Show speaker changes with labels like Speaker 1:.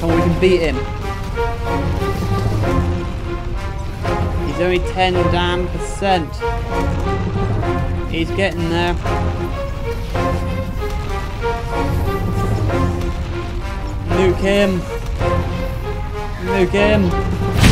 Speaker 1: Come on, we can beat him. He's only 10 damn percent. He's getting there. Nuke him. Nuke him.